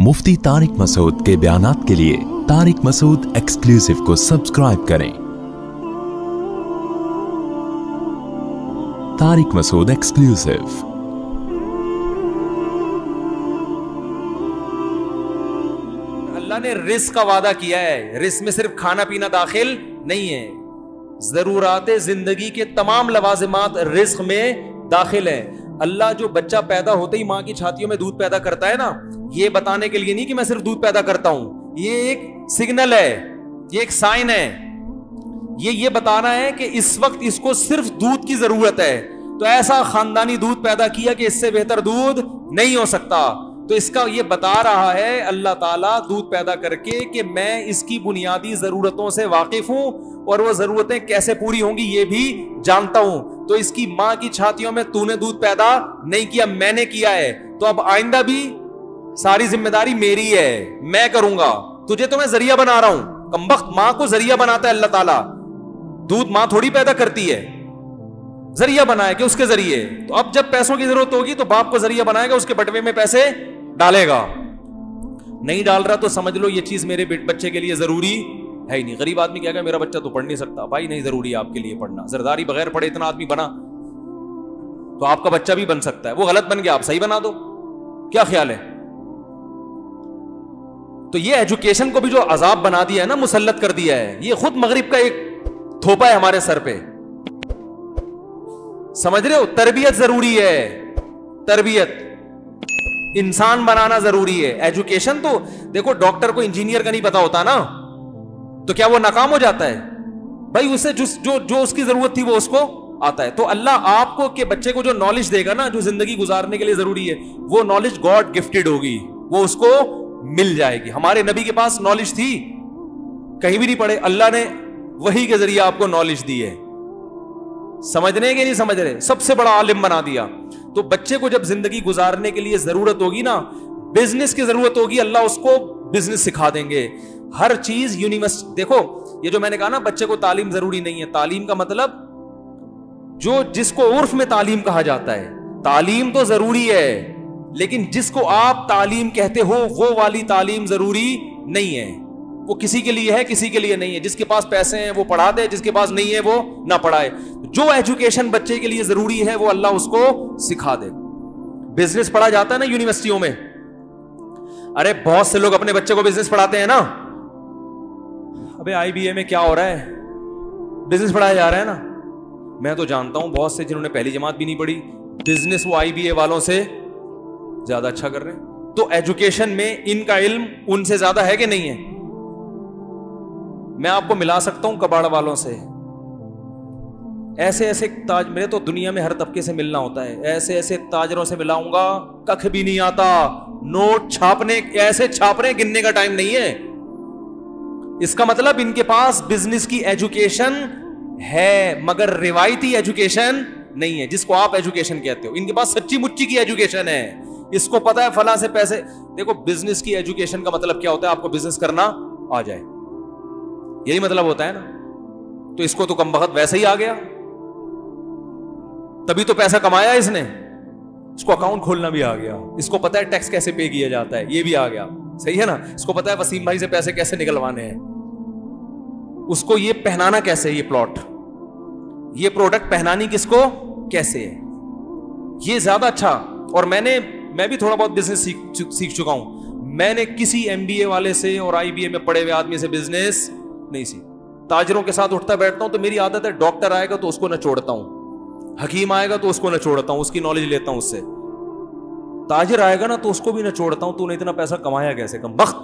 मुफ्ती तारिक मसूद के बयानात के लिए तारिक मसूद एक्सक्लूसिव को सब्सक्राइब करें। तारिक मसूद एक्सक्लूसिव। अल्लाह ने रिस्क का वादा किया है, रिस्क में सिर्फ खाना पीना दाखिल नहीं है, जरूराते जिंदगी के तमाम लवाजिमात रिस्क में दाखिल है। अल्लाह जो बच्चा पैदा होते ही माँ की छातियों में दूध पैदा करता है ना, ये बताने के लिए नहीं कि मैं सिर्फ दूध पैदा करता हूं, ये एक सिग्नल है, ये एक साइन है, ये बताना है कि इस वक्त इसको सिर्फ दूध की जरूरत है। तो ऐसा खानदानी दूध पैदा किया कि इससे बेहतर दूध नहीं हो सकता। तो इसका ये बता रहा है अल्लाह ताला दूध पैदा करके कि मैं इसकी बुनियादी जरूरतों से वाकिफ हूं और वो जरूरतें कैसे पूरी होंगी ये भी जानता हूं। तो इसकी मां की छातियों में तूने दूध पैदा नहीं किया, मैंने किया है, तो अब आइंदा भी सारी जिम्मेदारी मेरी है, मैं करूंगा, तुझे तो मैं जरिया बना रहा हूं। कमबख्त, मां को जरिया बनाता है अल्लाह ताला, दूध मां थोड़ी पैदा करती है, जरिया बनाया कि उसके जरिए। तो अब जब पैसों की जरूरत होगी तो बाप को जरिया बनाएगा, उसके बटवे में पैसे डालेगा। नहीं डाल रहा तो समझ लो ये चीज मेरे बच्चे के लिए जरूरी है ही नहीं। गरीब आदमी कहेगा मेरा बच्चा तो पढ़ नहीं सकता, भाई नहीं जरूरी है आपके लिए पढ़ना, जरदारी बगैर पढ़े इतना आदमी बना तो आपका बच्चा भी बन सकता है। वो गलत बन गया, आप सही बना दो, क्या ख्याल है? तो ये एजुकेशन को भी जो अजाब बना दिया है ना, मुसल्लत कर दिया है, ये खुद मगरिब का एक थोपा है हमारे सर पे, समझ रहे हो? तरबियत जरूरी है, तरबियत, इंसान बनाना जरूरी है। एजुकेशन तो देखो, डॉक्टर को इंजीनियर का नहीं पता होता ना, तो क्या वो नाकाम हो जाता है? भाई उसे जो उसकी जरूरत थी वो उसको आता है। तो अल्लाह आपको के बच्चे को जो नॉलेज देगा ना, जो जिंदगी गुजारने के लिए जरूरी है, वो नॉलेज गॉड गिफ्टेड होगी, वो उसको मिल जाएगी। हमारे नबी के पास नॉलेज थी, कहीं भी नहीं पढ़े, अल्लाह ने वही के जरिए आपको नॉलेज दी है। समझने के नहीं समझ रहे, सबसे बड़ा आलिम बना दिया। तो बच्चे को जब जिंदगी गुजारने के लिए जरूरत होगी ना, बिजनेस की जरूरत होगी, अल्लाह उसको बिजनेस सिखा देंगे। हर चीज यूनिवर्सिटी, देखो ये जो मैंने कहा ना बच्चे को तालीम जरूरी नहीं है, तालीम का मतलब जो जिसको उर्फ में तालीम कहा जाता है, तालीम तो जरूरी है, लेकिन जिसको आप तालीम कहते हो वो वाली तालीम जरूरी नहीं है। वो किसी के लिए है, किसी के लिए नहीं है। जिसके पास पैसे हैं वो पढ़ा दे, जिसके पास नहीं है वो ना पढ़ाए। जो एजुकेशन बच्चे के लिए जरूरी है वो अल्लाह उसको सिखा दे। बिजनेस पढ़ा जाता है ना यूनिवर्सिटियों में, अरे बहुत से लोग अपने बच्चे को बिजनेस पढ़ाते हैं ना। अबे आईबीए में क्या हो रहा है, बिजनेस पढ़ाया जा रहा है ना। मैं तो जानता हूं बहुत से जिन्होंने पहली जमात भी नहीं पढ़ी, बिजनेस वो आईबीए वालों से ज्यादा अच्छा कर रहे हैं। तो एजुकेशन में इनका इल्म उनसे ज्यादा है कि नहीं है? मैं आपको मिला सकता हूं कबाड़ वालों से, ऐसे ऐसे ताज, मेरे तो दुनिया में हर तबके से मिलना होता है, ऐसे ऐसे ताजरों से मिलाऊंगा, कख भी नहीं आता। नोट छापने, ऐसे छाप रहे, गिनने का टाइम नहीं है। इसका मतलब इनके पास बिजनेस की एजुकेशन है, मगर रिवायती एजुकेशन नहीं है, जिसको आप एजुकेशन कहते हो। इनके पास सच्ची मुच्ची की एजुकेशन है, इसको पता है फला से पैसे। देखो बिजनेस की एजुकेशन का मतलब क्या होता है, आपको बिजनेस करना आ जाए, यही मतलब होता है ना। तो इसको तो कमबख्त वैसे ही आ गया, तभी तो पैसा कमाया इसने, इसको अकाउंट खोलना भी आ गया, इसको पता है टैक्स कैसे पे किया जाता है, ये भी आ गया, सही है ना। इसको पता है वसीम भाई से पैसे कैसे निकलवाने हैं, उसको ये पहनाना कैसे, ये प्लॉट, ये प्रोडक्ट पहनानी किसको कैसे है, ये ज्यादा अच्छा। और मैं भी थोड़ा बहुत बिजनेस सीख चुका हूं। मैंने किसी एमबीए वाले से और आईबीए में पढ़े हुए आदमी से बिजनेस नहीं सीख। ताजरों के साथ उठता बैठता हूं तो मेरी आदत है, डॉक्टर आएगा तो उसको नचोड़ता हूं, हकीम आएगा तो उसको नचोड़ता हूं, उसकी नॉलेज लेता हूं उससे। ताजिर आएगा ना तो उसको भी नचोड़ता हूं, तूने इतना पैसा कमाया कैसे, कमबख्त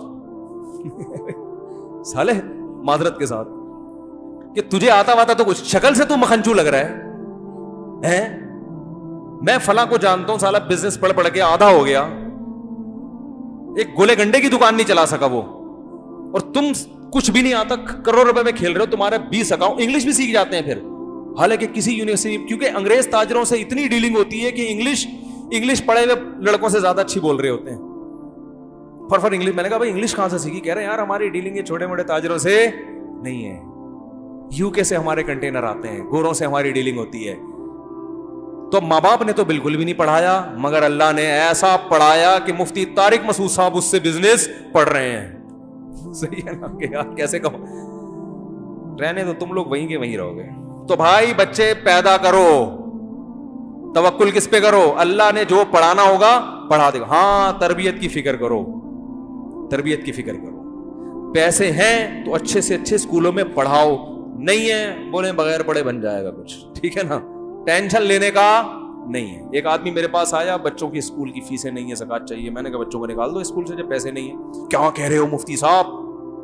साले, मादरत के साथ, कि तुझे आता वाता तो कुछ, शक्ल से तू मखंचू लग रहा है? मैं फला को जानता हूं, साला बिजनेस पढ़ पढ़ के आधा हो गया, एक गोले गंडे की दुकान नहीं चला सका वो, और तुम कुछ भी नहीं आता, करोड़ रुपए में खेल रहे हो, तुम्हारे 20 अकाउंट, इंग्लिश भी सीख जाते हैं फिर। हालांकि किसी यूनिवर्सिटी, क्योंकि अंग्रेज ताजरों से इतनी डीलिंग होती है कि इंग्लिश पढ़े हुए लड़कों से ज्यादा अच्छी बोल रहे होते हैं। फर इंग्लिश, मैंने कहा भाई इंग्लिश कहां से सीखी? कह रहे हैं यार हमारी डीलिंग ये छोटे मोटे ताजरों से नहीं है, यूके से हमारे कंटेनर आते हैं, गोरों से हमारी डीलिंग होती है। تو ماں باپ نے تو بالکل بھی نہیں پڑھایا, مگر اللہ نے ایسا پڑھایا کہ مفتی طارق مسعود صاحب اس سے بزنس پڑھ رہے ہیں. صحیح ہے نا کہ یار کیسے کہو, رہنے تو تم لوگ وہیں کے وہیں رہو گے. تو بھائی بچے پیدا کرو, توکل کس پہ کرو, اللہ نے جو پڑھانا ہوگا پڑھا دے گا. ہاں تربیت کی فکر کرو, تربیت کی فکر کرو. پیسے ہیں تو اچھے سے اچھے اسکولوں میں پڑھاؤ, نہیں ہے بولے بغیر پڑھے بن جائے گا کچھ, ٹھیک ہے نا, ٹینشن لینے کا نہیں ہے. ایک آدمی میرے پاس آیا, بچوں کی اسکول کی فیسیں نہیں ہے, زکات چاہیے. میں نے کہا بچوں کو نکال دو اسکول سے جب پیسے نہیں ہیں. کیا کہہ رہے ہو مفتی صاحب؟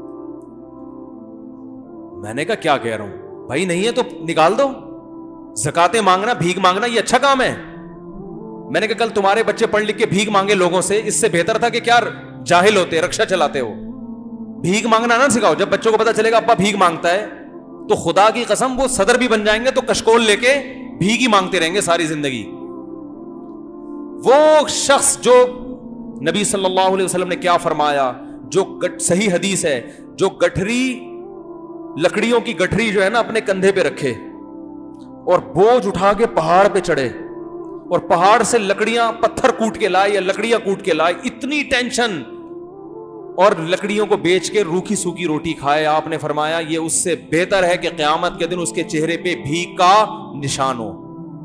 میں نے کہا کیا کہہ رہا ہوں بھائی, نہیں ہے تو نکال دو. زکاتیں مانگنا, بھیک مانگنا یہ اچھا کام ہے؟ میں نے کہا کل تمہارے بچے پڑھ لکھ کے بھیک مانگے لوگوں سے, اس سے بہتر تھا کہ کیا جاہل ہوتے, رکشا چلاتے ہو. بھیک مانگنا نہ سکھاؤ. جب بچوں کو پتا چلے گا ابا بھیک مانگتا ہے تو خدا کی قسم وہ صدر بھی بن جائیں گے تو کشکول لے کے بھیک ہی مانگتے رہیں گے ساری زندگی. وہ شخص جو نبی صلی اللہ علیہ وسلم نے کیا فرمایا, جو صحیح حدیث ہے, جو گٹھری لکڑیوں کی گٹھری جو ہے نا اپنے کندھے پہ رکھے اور بوجھ اٹھا کے پہاڑ پہ چڑھے اور پہاڑ سے لکڑیاں پتھر کوٹ کے لائے یا لکڑیاں کوٹ کے لائے, اتنی ٹینشن, اور لکڑیوں کو بیچ کے روکھی سوکھی روٹی کھائے. آپ نے فرمایا یہ اس سے بہتر ہے کہ قیامت کے دن اس کے چہرے پہ بھیک کا نشان ہو.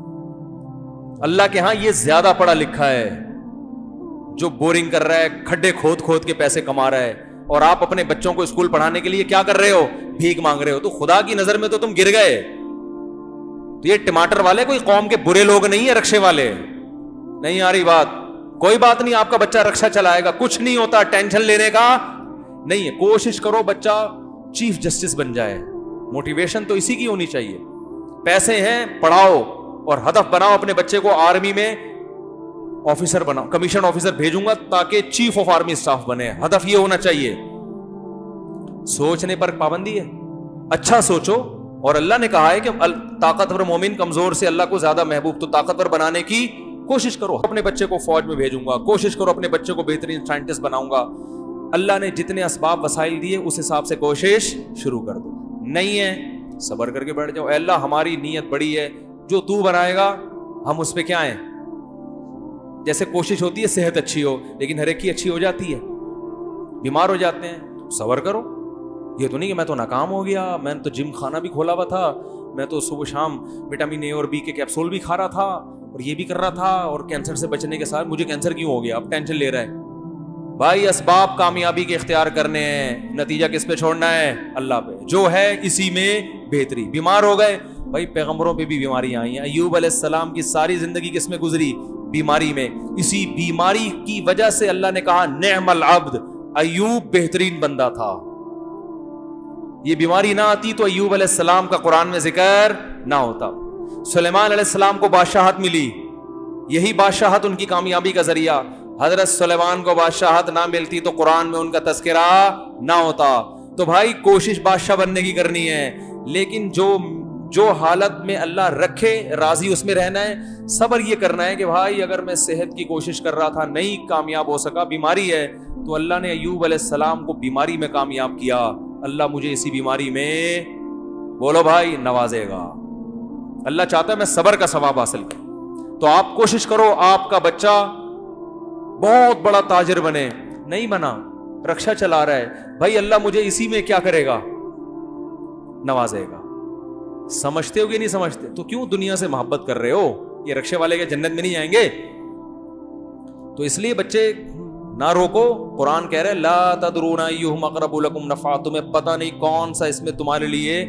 اللہ کے ہاں یہ زیادہ پڑھا لکھا ہے جو بورنگ کر رہا ہے, کھڈے کھود کھود کے پیسے کما رہا ہے, اور آپ اپنے بچوں کو اسکول پڑھانے کے لیے کیا کر رہے ہو, بھیک مانگ رہے ہو. تو خدا کی نظر میں تو تم گر گئے. تو یہ ٹماٹر والے کوئی قوم کے برے لوگ نہیں ہیں, رکشے والے نہیں آ رہی بات. کوئی بات نہیں, آپ کا بچہ رکشا چلائے گا, کچھ نہیں ہوتا, ٹینشن لینے کا نہیں ہے. کوشش کرو بچہ چیف جسٹس بن جائے, موٹیویشن تو اسی کی ہونی چاہیے. پیسے ہیں پڑھاؤ, اور ہدف بناؤ اپنے بچے کو آرمی میں آفیسر بناؤ, کمیشن آفیسر بھیجوں گا تاکہ چیف آف آرمی اسٹاف بنے. ہدف یہ ہونا چاہیے. سوچنے پر پابندی ہے, اچھا سوچو. اور اللہ نے کہا ہے کہ طاقتور مومن کمزور سے اللہ کو زیادہ محبوب, تو طاقتور بنانے کی کوشش کرو. اپنے بچے کو فوج میں بھیجوں گا, کوشش کرو اپنے بچے کو بہترین سائنٹسٹ بناؤں گا. اللہ نے جتنے اسباب وسائل دیے اس حساب سے کوشش شروع کر دو. نہیں ہے صبر کر کے بیٹھ جاؤ, اے اللہ ہماری نیت بڑی ہے, جو تو بنائے گا ہم اس پہ کیا ہیں. جیسے کوشش ہوتی ہے صحت اچھی ہو, لیکن ہر ایک کی اچھی ہو جاتی ہے, بیمار ہو جاتے ہیں. صبر کرو. یہ تو نہیں کہ میں تو ناکام ہو گیا, میں نے تو جم خانہ بھی کھولا ہوا تھا, میں تو صبح شام وٹامن اے اور بی کے کیپسول بھی کھا رہا تھا, اور یہ بھی کر رہا تھا, اور کینسر سے بچنے کے ساتھ مجھے کینسر کیوں ہو گیا, اب ٹینشن لے رہا ہے. بھائی اسباب کامیابی کے اختیار کرنے ہیں, نتیجہ کس پہ چھوڑنا ہے, اللہ پہ. جو ہے اسی میں بہتری. بیمار ہو گئے, بھائی پیغمبروں پہ بھی بیماریاں آئی ہیں. ایوب علیہ السلام کی ساری زندگی کس میں گزری, بیماری میں. اسی بیماری کی وجہ سے اللہ نے کہا نعم العبد, ایوب بہترین بندہ تھا. یہ بیماری نہ آتی تو ایوب علیہ السلام کا قرآن میں ذکر نہ ہوتا. سلیمان علیہ السلام کو بادشاہت ملی, یہی بادشاہت ان کی کامیابی کا ذریعہ. حضرت سلیمان کو بادشاہت نہ ملتی تو قرآن میں ان کا تذکرہ نہ ہوتا. تو بھائی کوشش بادشاہ بننے کی کرنی ہے, لیکن جو حالت میں اللہ رکھے راضی اس میں رہنا ہے. صبر یہ کرنا ہے کہ بھائی اگر میں صحت کی کوشش کر رہا تھا نہیں کامیاب ہو سکا, بیماری ہے, تو اللہ نے ایوب علیہ السلام کو بیماری میں کامیاب کیا. اللہ مجھے اسی بیماری میں بولو بھائی نوازے گا. اللہ چاہتا ہے میں صبر کا ثواب حاصل کروں. تو آپ کوشش کرو آپ کا بچہ بہت بڑا تاجر بنے. نہیں بنا, رکشا چلا رہا ہے, بھائی اللہ مجھے اسی میں کیا کرے گا, نوازے گا. سمجھتے ہو کہ نہیں سمجھتے؟ تو کیوں دنیا سے محبت کر رہے ہو؟ یہ رکشے والے کے جنت میں نہیں آئیں گے. تو اس لیے بچے نہ روکو. قرآن کہہ رہے لا تدرون ایہم اقرب لکم نفعا, تمہیں پتہ نہیں کون سا اس میں تمہارے لیے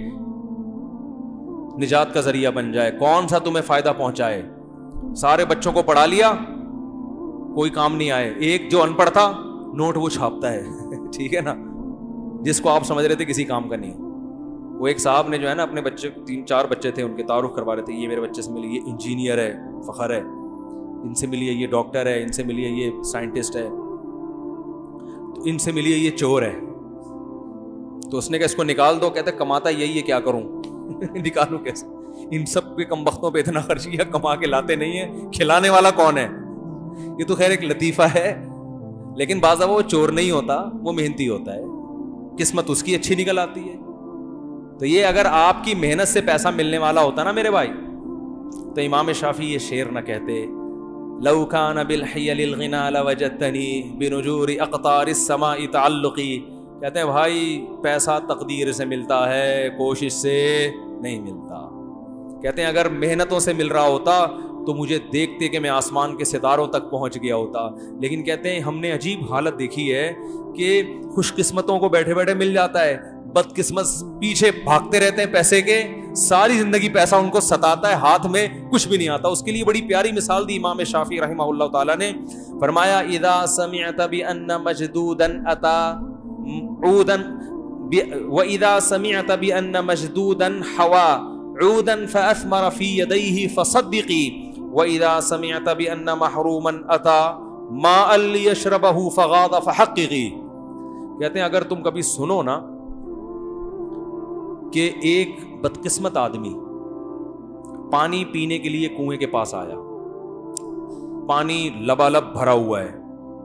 نجات کا ذریعہ بن جائے, کون سا تمہیں فائدہ پہنچائے. سارے بچوں کو پڑھا لیا, کوئی کام نہیں آئے. ایک جو ان پڑھ تھا نوٹ وہ چھاپتا ہے ٹھیک ہے نا, جس کو آپ سمجھ رہے تھے کسی کام کا نہیں. وہ ایک صاحب نے جو ہے نا اپنے بچے 3-4 بچے تھے, ان کے تعارف کروا رہے تھے, یہ میرے بچے سے ملیے, یہ انجینئر ہے, فخر ہے, ان سے ملیے, یہ ڈاکٹر ہے, ان سے ملیے, یہ سائنٹسٹ ہے, تو ان سے ملیے, یہ چور ہے. تو اس نے کہا اس کو نکال دو. کہتے کماتا یہی ہے, کیا کروں نکالوں کیسے, ان سب کے کم بختوں پہ اتنا خرچ کیا, کما کے لاتے نہیں ہیں, کھلانے والا کون ہے. یہ تو خیر ایک لطیفہ ہے, لیکن بعض وہ چور نہیں ہوتا, وہ محنتی ہوتا ہے, قسمت اس کی اچھی نکل آتی ہے. تو یہ اگر آپ کی محنت سے پیسہ ملنے والا ہوتا نا میرے بھائی, تو امام شافعی یہ شعر نہ کہتے، لو کان بالحیل الغنا لوجدتنی بنجور اقطار السماء تعلقی. کہتے ہیں بھائی پیسہ تقدیر سے ملتا ہے، کوشش سے نہیں ملتا. کہتے ہیں اگر محنتوں سے مل رہا ہوتا تو مجھے دیکھتے کہ میں آسمان کے ستاروں تک پہنچ گیا ہوتا. لیکن کہتے ہیں ہم نے عجیب حالت دیکھی ہے کہ خوش قسمتوں کو بیٹھے بیٹھے مل جاتا ہے، بد قسمت پیچھے بھاگتے رہتے ہیں پیسے کے، ساری زندگی پیسہ ان کو ستاتا ہے، ہاتھ میں کچھ بھی نہیں آتا. اس کے لیے بڑی پیاری مثال دی امام شافعی رحمہ اللہ تعالیٰ نے. فرمایا اذا سمعت بان مجدودا اتا عودا واذا سمعت بان مجدودا حوا عودا فاثمر في يديه فصدقي واذا سمعت بان محروما اتى ماء ليشربه فغاض فحققي. کہتے ہیں اگر تم کبھی سنو نا کہ ایک بدقسمت آدمی پانی پینے کے لیے کنویں کے پاس آیا، پانی لبالب بھرا ہوا ہے،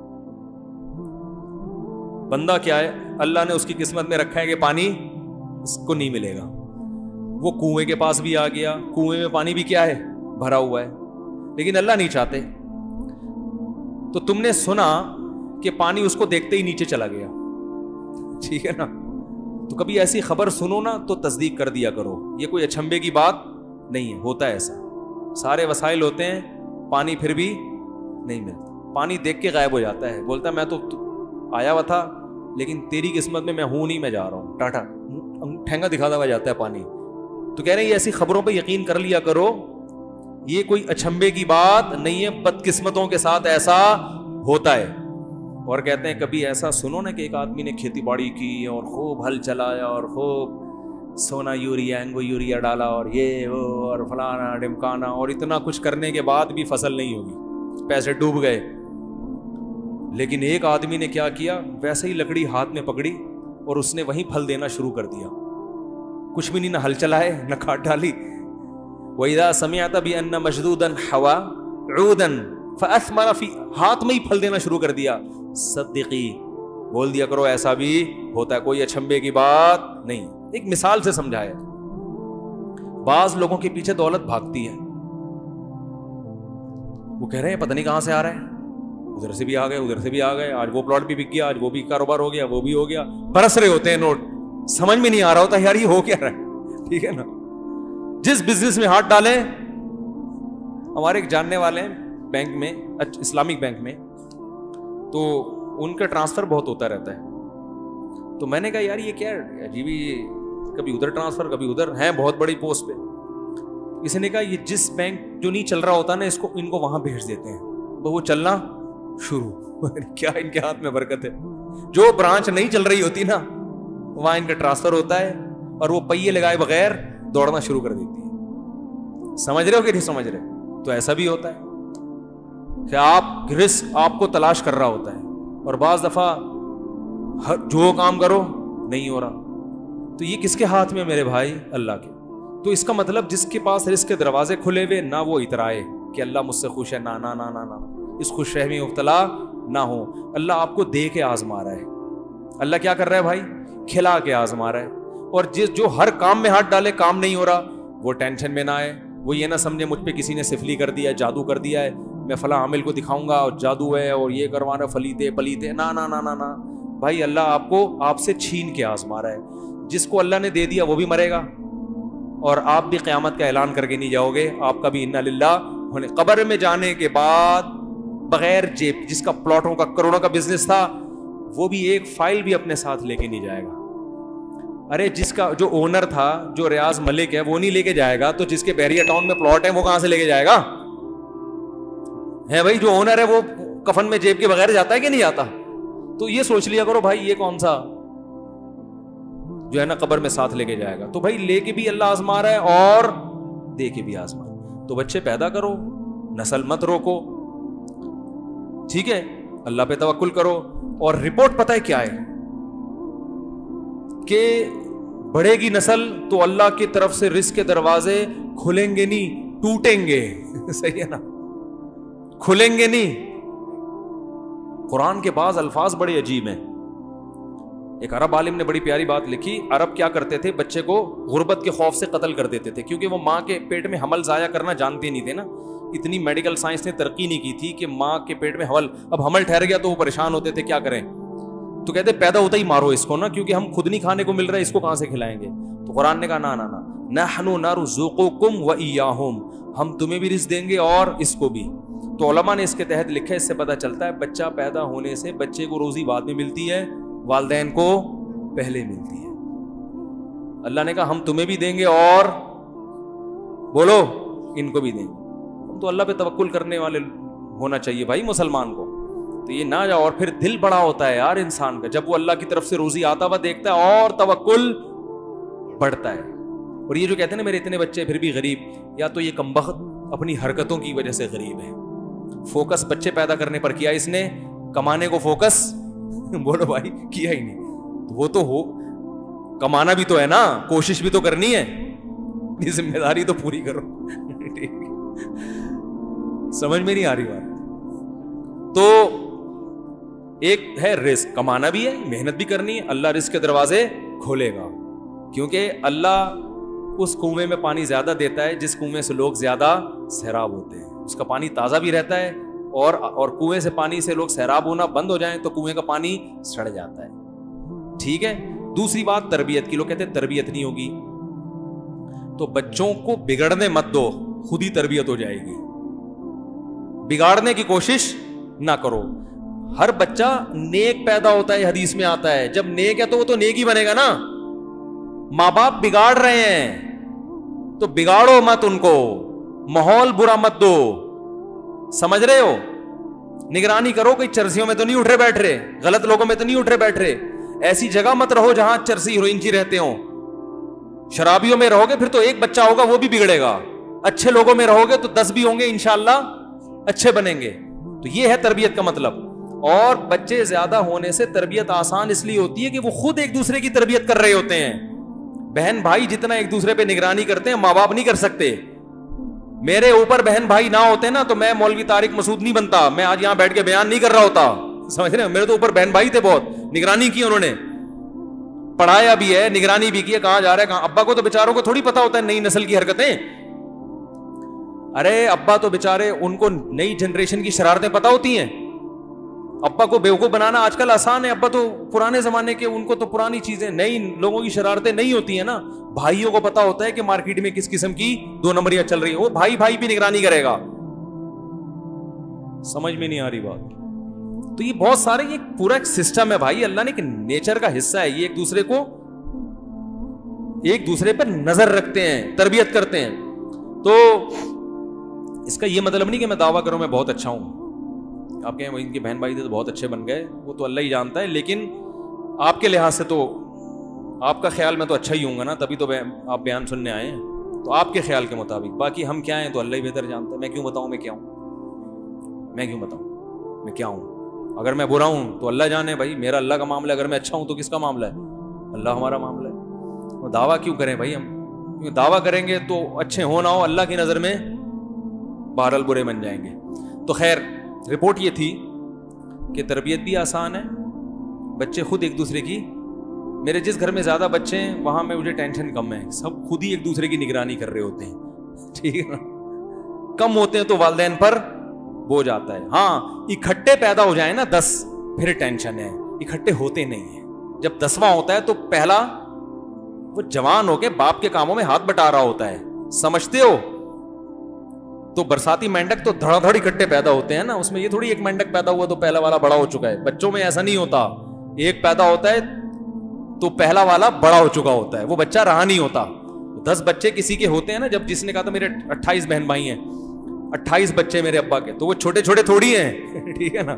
بندہ کیا ہے اللہ نے اس کی قسمت میں رکھا ہے کہ پانی اس کو نہیں ملے گا. وہ کنویں کے پاس بھی آ گیا، کنویں میں پانی بھی کیا ہے بھرا ہوا ہے، لیکن اللہ نہیں چاہتے. تو تم نے سنا کہ پانی اس کو دیکھتے ہی نیچے چلا گیا، ٹھیک ہے نا. تو کبھی ایسی خبر سنو نا تو تصدیق کر دیا کرو، یہ کوئی اچھمبے کی بات نہیں ہے، ہوتا ہے ایسا. سارے وسائل ہوتے ہیں، پانی پھر بھی نہیں ملتا. پانی دیکھ کے غائب ہو جاتا ہے، بولتا ہے میں تو آیا ہوا تھا لیکن تیری قسمت میں ہوں نہیں، میں جا رہا ہوں، ٹاٹا، ٹھینگا دکھاتا ہوا جاتا ہے پانی. تو کہہ رہے ہیں ایسی خبروں پہ یقین کر لیا کرو، یہ کوئی اچھمبے کی بات نہیں ہے، بدقسمتوں کے ساتھ ایسا ہوتا ہے. اور کہتے ہیں کبھی ایسا سنو نا کہ ایک آدمی نے کھیتی باڑی کی اور خوب ہل چلایا اور خوب سونا یوریا اینگو یوریا ڈالا اور یہ وہ اور فلانا ڈمکانا، اور اتنا کچھ کرنے کے بعد بھی فصل نہیں ہوگی، پیسے ڈوب گئے. لیکن ایک آدمی نے کیا کیا، ویسے ہی لکڑی ہاتھ میں پکڑی اور اس نے وہیں پھل دینا شروع کر دیا. کچھ بھی نہیں، نہ ہل چلائے نہ کھاد ڈالی. وَإِذَا سَمِعْتَ بِأَنَّ مَجْدُودًا حَوَا عُودًا فَأَثْمَرَ فِي، ہاتھ میں ہی پھل دینا شروع کر دیا. صدقی، بول دیا کرو ایسا بھی ہوتا ہے، کوئی اچھمبے کی بات نہیں. ایک مثال سے سمجھایا. بعض لوگوں کے پیچھے دولت بھاگتی ہے، وہ کہہ رہے ہیں پتہ نہیں کہاں سے آ رہے ہیں، ادھر سے بھی آ گئے ادھر سے بھی آ گئے، آج وہ پلاٹ بھی بک گیا، آج وہ بھی کاروبار ہو گیا، وہ بھی ہو گیا. برس رہے ہوتے ہیں نوٹ، سمجھ میں نہیں آ رہا ہوتا یار یہ ہو کیا رہا ہے. ٹھیک ہے نا. جس بزنس میں ہاتھ ڈالیں، ہمارے ایک جاننے والے ہیں بینک میں، اسلامک بینک میں، تو ان کا ٹرانسفر بہت ہوتا رہتا ہے. تو میں نے کہا یار یہ کیا عجیب، کبھی ادھر ٹرانسفر کبھی ادھر، ہیں بہت بڑی پوسٹ پہ. کسی نے کہا یہ جس بینک جو نہیں چل رہا ہوتا نا ان کو وہاں بھیج دیتے ہیں، وہ چلنا شروع. کیا ان کے ہاتھ میں برکت ہے. جو برانچ نہیں چل رہی ہوتی نا وہاں ان کا ٹرانسفر ہوتا ہے اور وہ پہیے لگائے بغیر دوڑنا شروع کر دیتی ہے. سمجھ رہے ہو کہ نہیں سمجھ رہے؟ تو ایسا بھی ہوتا ہے کہ آپ رزق آپ کو تلاش کر رہا ہوتا ہے اور بعض دفعہ جو کام کرو نہیں ہو رہا. تو یہ کس کے ہاتھ میں میرے بھائی؟ اللہ کے. تو اس کا مطلب جس کے پاس رزق کے دروازے کھلے ہوئے، نہ وہ اترائے کہ اللہ مجھ سے خوش ہے، نہ اس خوش فہمی مبتلا نہ ہو. اللہ آپ کو دے کے آزما رہا ہے. اللہ کیا کر رہا ہے بھائی؟ کھلا کے آزما رہا ہے. اور جو ہر کام میں ہاتھ ڈالے کام نہیں ہو رہا، وہ ٹینشن میں نہ آئے، وہ یہ نہ سمجھے مجھ پہ کسی نے سفلی کر دیا ہے، جادو کر دیا ہے، میں فلاں عامل کو دکھاؤں گا اور جادو ہے اور یہ کروانا فلیتے پلیتے. نہ بھائی، اللہ آپ کو آپ سے چھین کے آزما رہا ہے. جس کو اللہ نے دے دیا وہ بھی مرے گا اور آپ بھی قیامت کا اعلان کر کے نہیں جاؤ گے. آپ کا بھی انا للہ ہونے. قبر میں جانے کے بعد بغیر جیب، جس کا پلاٹوں کا کروڑوں کا بزنس تھا، وہ بھی ایک فائل بھی اپنے ساتھ لے کے نہیں جائے گا. ارے جس کا جو اونر تھا، جو ریاض ملک ہے، وہ نہیں لے کے جائے گا تو جس کے بحریہ ٹاؤن میں پلاٹ ہے وہ کہاں سے لے کے جائے گا؟ ہے بھائی، جو اونر ہے وہ کفن میں جیب کے بغیر جاتا ہے کہ نہیں جاتا؟ تو یہ سوچ لیا کرو بھائی، یہ کون سا جو ہے نا قبر میں ساتھ لے کے جائے گا. تو بھائی لے کے بھی اللہ آزما رہا ہے اور دے کے بھی آزما رہا ہے. تو بچے پیدا کرو، نسل مت روکو، ٹھیک ہے، اللہ پہ توکل کرو. اور رپورٹ پتہ ہے کیا ہے کہ بڑھے گی نسل تو اللہ کی طرف سے رزق کے دروازے کھلیں گے نہیں، ٹوٹیں گے. صحیح ہے نا؟ کھلیں گے نہیں. قرآن کے بعض الفاظ بڑے عجیب ہیں. ایک عرب عالم نے بڑی پیاری بات لکھی. عرب کیا کرتے تھے, بچے کو غربت کے خوف سے قتل کر دیتے تھے, کیونکہ وہ ماں کے پیٹ میں حمل ضائع کرنا جانتے نہیں تھے نا. اتنی میڈیکل سائنس نے ترقی نہیں کی تھی کہ ماں کے پیٹ میں حمل, اب حمل ٹھہر گیا تو وہ پریشان ہوتے تھے کیا کریں, تو کہتے پیدا ہوتا ہی مارو اس کو نا, کیونکہ ہم خود نہیں کھانے کو مل رہا ہے, اس کو کہاں سے کھلائیں گے. تو قرآن نے کہا نا نا نا, نحن نرزقکم وإیاہم, ہم تمہیں بھی رزق دیں گے اور اس کو بھی. تو علماء نے اس کے تحت لکھا ہے, اس سے پتہ چلتا ہے بچہ پیدا ہونے سے بچے کو روزی بعد میں ملتی ہے, والدین کو پہلے ملتی ہے. اللہ نے کہا ہم تمہیں بھی دیں گے اور بولو ان کو بھی دیں گے. تو اللہ پہ توکل کرنے والے ہونا چاہیے بھائی مسلمان کو. تو یہ نہ جاؤ, اور پھر دل بڑا ہوتا ہے یار انسان کا جب وہ اللہ کی طرف سے روزی آتا ہوا دیکھتا ہے, اور توکل بڑھتا ہے. اور یہ جو کہتے ہیں نا میرے اتنے بچے پھر بھی غریب, یا تو یہ کمبخت اپنی حرکتوں کی وجہ سے غریب ہے. فوکس بچے پیدا کرنے پر کیا اس نے, کمانے کو فوکس بولو بھائی کیا ہی نہیں. وہ تو ہو, کمانا بھی تو ہے نا, کوشش بھی تو کرنی ہے, یہ ذمہ داری تو پوری کرو. سمجھ میں نہیں آ رہی بات. تو ایک ہے رزق, کمانا بھی ہے, محنت بھی کرنی ہے, اللہ رزق کے دروازے کھولے گا, کیونکہ اللہ اس کنویں میں پانی زیادہ دیتا ہے جس کنویں سے لوگ زیادہ سیراب ہوتے ہیں. اس کا پانی تازہ بھی رہتا ہے, اور کنویں سے پانی سے لوگ سیراب ہونا بند ہو جائیں تو کنویں کا پانی سڑ جاتا ہے. ٹھیک ہے. دوسری بات تربیت کی, لوگ کہتے ہیں تربیت نہیں ہوگی, تو بچوں کو بگڑنے مت دو, خود ہی تربیت ہو جائے گی. بگاڑنے کی کوشش نہ کرو. ہر بچہ نیک پیدا ہوتا ہے, حدیث میں آتا ہے, جب نیک ہے تو وہ تو نیک ہی بنے گا نا. ماں باپ بگاڑ رہے ہیں تو بگاڑو مت ان کو, ماحول برا مت دو, سمجھ رہے ہو. نگرانی کرو, کوئی چرسیوں میں تو نہیں اٹھ رہے بیٹھ رہے, غلط لوگوں میں تو نہیں اٹھ رہے بیٹھ رہے, ایسی جگہ مت رہو جہاں چرسی ہیروئنچی رہتے ہوں. شرابیوں میں رہو گے پھر تو ایک بچہ ہوگا وہ بھی بگڑے گا, اچھے لوگوں میں رہو گے تو 10 بھی ہوں گے انشاءاللہ اچھے بنیں گے. تو یہ ہے تربیت کا مطلب. اور بچے زیادہ ہونے سے تربیت آسان اس لیے ہوتی ہے کہ وہ خود ایک دوسرے کی تربیت کر رہے ہوتے ہیں. بہن بھائی جتنا ایک دوسرے پہ نگرانی کرتے ہیں ماں باپ نہیں کر سکتے. میرے اوپر بہن بھائی نہ ہوتے نا تو میں مولوی طارق مسعود نہیں بنتا, میں آج یہاں بیٹھ کے بیان نہیں کر رہا ہوتا. سمجھ رہے ہیں, میرے تو اوپر بہن بھائی تھے, بہت نگرانی کی انہوں نے, پڑھایا بھی ہے, نگرانی بھی کی ہے, کہاں جا رہا ہے کہاں. ابا کو تو بیچاروں کو تھوڑی پتا ہوتا ہے نئی نسل کی حرکتیں. ارے ابا تو بیچارے, ان کو نئی جنریشن کی شرارتیں پتا ہوتی ہیں. ابا کو بیوقوف بنانا آج کل آسان ہے, ابا تو پرانے زمانے کے, ان کو تو پرانی چیزیں, نئی لوگوں کی شرارتیں نہیں ہوتی ہیں نا. بھائیوں کو پتا ہوتا ہے کہ مارکیٹ میں کس قسم کی 2 نمبریاں چل رہی ہیں, وہ بھائی بھائی بھی نگرانی کرے گا. سمجھ میں نہیں آ رہی بات. تو یہ بہت سارے, یہ پورا ایک سسٹم ہے بھائی, اللہ نے ایک نیچر کا حصہ ہے, یہ ایک دوسرے کو ایک دوسرے پر نظر رکھتے ہیں, تربیت کرتے ہیں. تو اس کا یہ مطلب نہیں کہ میں دعویٰ کروں میں بہت اچھا ہوں. آپ کہیں ان کے بہن بھائی تھے تو بہت اچھے بن گئے, وہ تو اللہ ہی جانتا ہے, لیکن آپ کے لحاظ سے تو آپ کا خیال میں تو اچھا ہی ہوں گا نا, تبھی تو آپ بیان سننے آئے ہیں. تو آپ کے خیال کے مطابق, باقی ہم کیا ہیں تو اللہ ہی بہتر جانتا ہے. میں کیوں بتاؤں میں کیا ہوں, میں کیوں بتاؤں میں کیا ہوں. اگر میں برا ہوں تو اللہ جانے بھائی, میرا اللہ کا معاملہ ہے. اگر میں اچھا ہوں تو کس کا معاملہ ہے, اللہ ہمارا معاملہ ہے. اور دعویٰ کیوں کریں بھائی ہم, کیونکہ دعویٰ کریں گے تو اچھے ہو نہ ہو اللہ کی نظر میں بہرحال برے بن جائیں گے. تو خیر رپورٹ یہ تھی کہ تربیت بھی آسان ہے, بچے خود ایک دوسرے کی, میرے جس گھر میں زیادہ بچے ہیں وہاں میں مجھے ٹینشن کم ہے, سب خود ہی ایک دوسرے کی نگرانی کر رہے ہوتے ہیں. ٹھیک ہے نا, کم ہوتے ہیں تو والدین پر بوجھ آتا ہے. ہاں اکٹھے پیدا ہو جائیں نا 10 پھر ٹینشن ہے, اکٹھے ہوتے نہیں ہیں. جب 10واں ہوتا ہے تو پہلا وہ جوان ہو کے باپ کے کاموں میں ہاتھ بٹا رہا ہوتا ہے, سمجھتے ہو. تو برساتی مینڈک تو دھڑا دھڑ اکٹھے پیدا ہوتے ہیں نا, اس میں یہ تھوڑی ایک مینڈک پیدا ہوا تو پہلا والا بڑا ہو چکا ہے. بچوں میں ایسا نہیں ہوتا, ایک پیدا ہوتا ہے تو پہلا والا بڑا ہو چکا ہوتا ہے, وہ بچہ رہا نہیں ہوتا. 10 بچے کسی کے ہوتے ہیں نا, جب جس نے کہا تھا میرے 28 بہن بھائی ہیں, 28 بچے میرے ابا کے, تو وہ چھوٹے چھوٹے تھوڑی ہیں. ٹھیک ہے نا,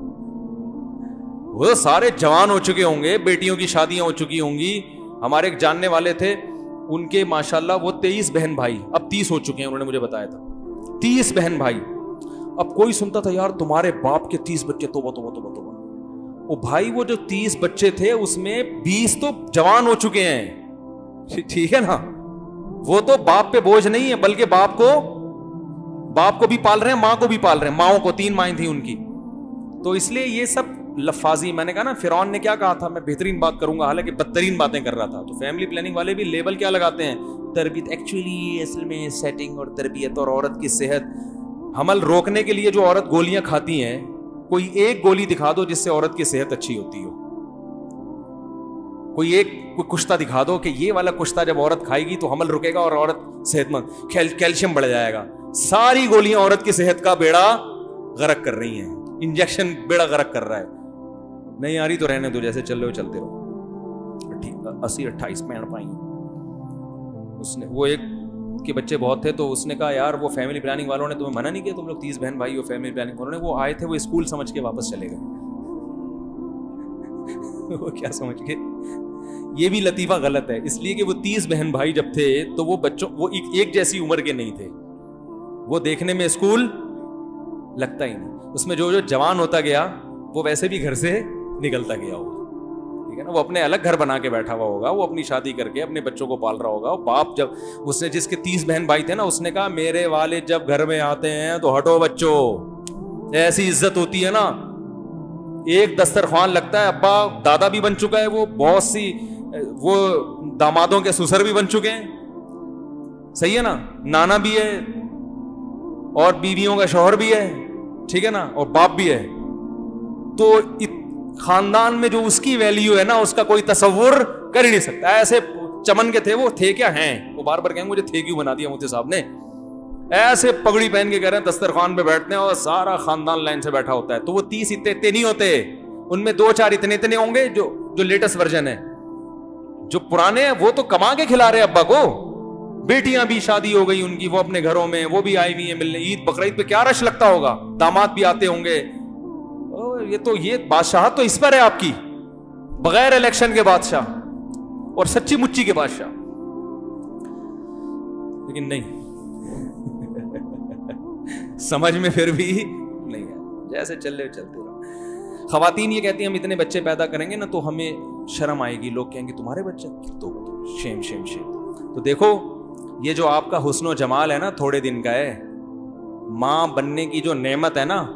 وہ سارے جوان ہو چکے ہوں گے, بیٹیوں کی شادیاں ہو چکی ہوں گی. ہمارے ایک جاننے والے تھے, ان کے ماشاءاللہ وہ 23 بہن بھائی, اب 30 ہو چکے ہیں, انہوں نے مجھے بتایا تھا 30 بہن بھائی. اب کوئی سنتا تھا یار تمہارے باپ کے 30 بچے, توبہ توبہ توبہ توبہ. وہ بھائی وہ جو 30 بچے تھے اس میں 20 تو جوان ہو چکے ہیں. ٹھیک ہے نا, وہ تو باپ پہ بوجھ نہیں ہے, بلکہ باپ کو بھی پال رہے ہیں, ماں کو بھی پال رہے ہیں. ماؤں کو 3 مائیں تھیں ان کی. تو اس لیے یہ سب لفاظی, میں نے کہا نا فرعون نے کیا کہا تھا, میں بہترین بات کروں گا, حالانکہ بدترین باتیں کر رہا تھا. تو فیملی پلاننگ والے بھی لیبل کیا لگاتے ہیں, تربیت. ایکچولی اصل میں سیٹنگ اور تربیت اور عورت کی صحت, حمل روکنے کے لیے جو عورت گولیاں کھاتی ہیں, کوئی ایک گولی دکھا دو جس سے عورت کی صحت اچھی ہوتی ہو. کوئی کشتہ دکھا دو کہ یہ والا کشتہ جب عورت کھائے گی تو حمل رکے گا اور عورت صحت مند, کیلشیم بڑھ جائے گا. ساری گولیاں عورت کی صحت کا بیڑا غرق کر رہی ہیں, انجیکشن بیڑا غرق کر رہا ہے. نہیں آ رہی تو رہنے دو, جیسے چل رہے ہو چلتے رہو. 80-28 پینٹ پائیں. اس نے, وہ ایک کے بچے بہت تھے تو اس نے کہا یار وہ فیملی پلاننگ والوں نے تمہیں منع نہیں کیا, تم لوگ 30 بہن بھائی ہو, فیملی پلاننگ والوں نے, وہ آئے تھے وہ اسکول سمجھ کے واپس چلے گئے. وہ کیا سمجھ کے, یہ بھی لطیفہ غلط ہے, اس لیے کہ وہ 30 بہن بھائی جب تھے تو وہ بچوں, وہ ایک جیسی عمر کے نہیں تھے, وہ دیکھنے میں اسکول لگتا ہی نہیں. اس میں جو جوان ہوتا گیا وہ ویسے بھی گھر سے نکلتا گیا ہوگا, ٹھیک ہے نا, وہ اپنے الگ گھر بنا کے بیٹھا ہوا ہوگا, وہ اپنی شادی کر کے اپنے بچوں کو پال رہا ہوگا. باپ جب اس نے, جس کے 30 بہن بھائی تھے نا, اس نے کہا میرے والد جب گھر میں آتے ہیں تو ہٹو بچوں, ایسی عزت ہوتی ہے نا. ایک دسترخوان لگتا ہے, ابا دادا بھی بن چکا ہے, وہ بہت سی وہ دامادوں کے سسر بھی بن چکے ہیں, صحیح ہے نا, نانا بھی ہے اور بیویوں کا شوہر بھی ہے, ٹھیک ہے نا, اور باپ بھی ہے. تو خاندان میں جو اس کی ویلیو ہے نا, اس کا کوئی تصور کر ہی نہیں سکتا. ایسے چمن کے تھے, وہ تھے کیا ہیں, وہ بار بار کہیں مجھے تھے کیوں بنا دیا مفتی صاحب نے. ایسے پگڑی پہن کے کہہ رہے ہیں دسترخوان پہ بیٹھتے ہیں اور سارا خاندان لائن سے بیٹھا ہوتا ہے. تو وہ 30 اتنے نہیں ہوتے, ان میں 2-4 اتنے ہوں گے جو لیٹسٹ ورژن ہے. جو پرانے ہیں وہ تو کما کے کھلا رہے ابا کو, بیٹیاں بھی شادی ہو گئی ان کی, وہ اپنے گھروں میں, وہ بھی آئی ہوئی ہیں ملنے. عید بقرعید پہ کیا رش لگتا ہوگا, داماد بھی آتے ہوں گے. یہ بادشاہت تو اس پر ہے آپ کی, بغیر الیکشن کے بادشاہ اور سچی مچی کے بادشاہ. لیکن نہیں, سمجھ میں پھر بھی نہیں ہے, جیسے چل رہے چلتے رہو. خواتین یہ کہتی ہیں ہم اتنے بچے پیدا کریں گے نا تو ہمیں شرم آئے گی, لوگ کہیں گے تمہارے بچے, تو شیم شیم شیم. تو دیکھو یہ جو آپ کا حسن و جمال ہے نا تھوڑے دن کا ہے, ماں بننے کی جو نعمت ہے نا,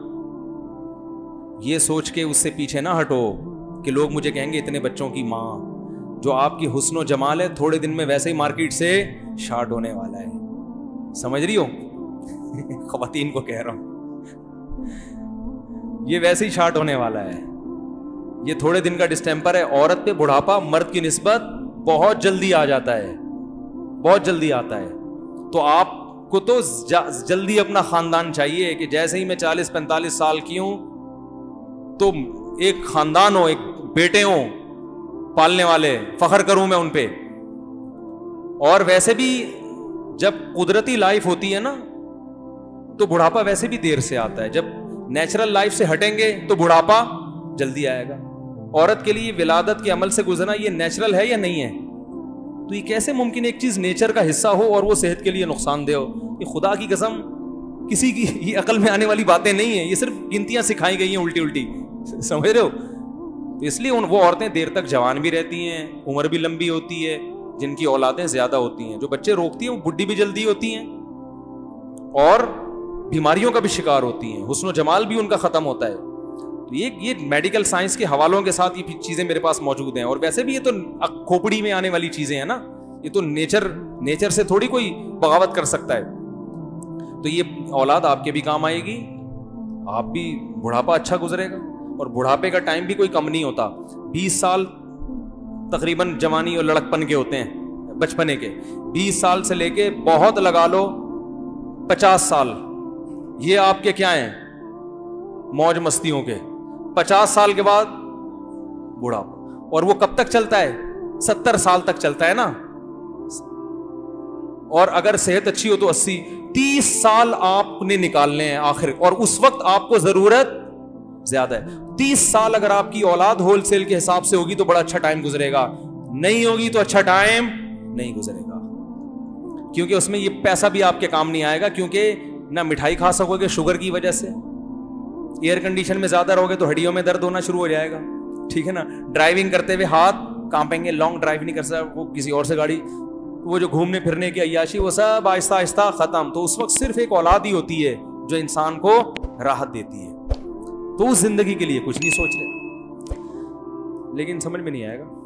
یہ سوچ کے اس سے پیچھے نہ ہٹو کہ لوگ مجھے کہیں گے اتنے بچوں کی ماں. جو آپ کی حسن و جمال ہے تھوڑے دن میں ویسے ہی مارکیٹ سے شارٹ ہونے والا ہے, سمجھ رہی ہو. خواتین کو کہہ رہا ہوں, یہ ویسے ہی شارٹ ہونے والا ہے. یہ تھوڑے دن کا ڈسٹیمپر ہے. عورت پہ بڑھاپا مرد کی نسبت بہت جلدی آ جاتا ہے, بہت جلدی آتا ہے. تو آپ کو تو جلدی اپنا خاندان چاہیے کہ جیسے ہی میں 40-45 سال کی ہوں تو ایک خاندان ہو, ایک بیٹے ہوں پالنے والے, فخر کروں میں ان پہ. اور ویسے بھی جب قدرتی لائف ہوتی ہے نا تو بڑھاپا ویسے بھی دیر سے آتا ہے. جب نیچرل لائف سے ہٹیں گے تو بڑھاپا جلدی آئے گا. عورت کے لیے ولادت کے عمل سے گزرنا یہ نیچرل ہے یا نہیں ہے؟ تو یہ کیسے ممکن ایک چیز نیچر کا حصہ ہو اور وہ صحت کے لیے نقصان دہ ہو؟ یہ خدا کی قسم کسی کی یہ عقل میں آنے والی باتیں نہیں ہیں, یہ صرف گنتیاں سکھائی گئی ہیں الٹی الٹی, سمجھ رہے ہو. تو اس لیے وہ عورتیں دیر تک جوان بھی رہتی ہیں, عمر بھی لمبی ہوتی ہے, جن کی اولادیں زیادہ ہوتی ہیں. جو بچے روکتی ہیں وہ بڈھی بھی جلدی ہوتی ہیں اور بیماریوں کا بھی شکار ہوتی ہیں, حسن و جمال بھی ان کا ختم ہوتا ہے. تو یہ میڈیکل سائنس کے حوالوں کے ساتھ یہ چیزیں میرے پاس موجود ہیں. اور ویسے بھی یہ تو کھوپڑی میں آنے والی چیزیں ہیں نا, یہ تو نیچر سے تھوڑی کوئی بغاوت کر سکتا ہے. تو یہ اولاد آپ کے بھی کام آئے گی, آپ بھی بڑھاپا اچھا گزرے گا. اور بڑھاپے کا ٹائم بھی کوئی کم نہیں ہوتا. 20 سال تقریباً جوانی اور لڑکپن کے ہوتے ہیں, بچپنے کے. 20 سال سے لے کے بہت لگا لو 50 سال, یہ آپ کے کیا ہیں, موج مستیوں کے. 50 سال کے بعد بڑھاپا, اور وہ کب تک چلتا ہے؟ 70 سال تک چلتا ہے نا. اور اگر صحت اچھی ہو تو 80. 30 سال آپ نے نکالنے ہیں آخر, اور اس وقت آپ کو ضرورت زیادہ ہے. 30 سال اگر آپ کی اولاد ہول سیل کے حساب سے ہوگی تو بڑا اچھا ٹائم گزرے گا, نہیں ہوگی تو اچھا ٹائم نہیں گزرے گا. کیونکہ اس میں یہ پیسہ بھی آپ کے کام نہیں آئے گا, کیونکہ نہ مٹھائی کھا سکو گے شوگر کی وجہ سے, ایئر کنڈیشن میں زیادہ رہو گے تو ہڈیوں میں درد ہونا شروع ہو جائے گا, ٹھیک ہے نا. ڈرائیونگ کرتے ہوئے ہاتھ کانپیں گے, لانگ ڈرائیو نہیں کر سکتا, وہ کسی اور سے گاڑی, وہ جو گھومنے پھرنے کی عیاشی وہ سب آہستہ آہستہ ختم. تو اس وقت صرف ایک اولاد ہی ہوتی ہے جو انسان کو راحت دیتی ہے. تو اس زندگی کے لیے کچھ نہیں سوچ رہے. لیکن سمجھ میں نہیں آئے گا.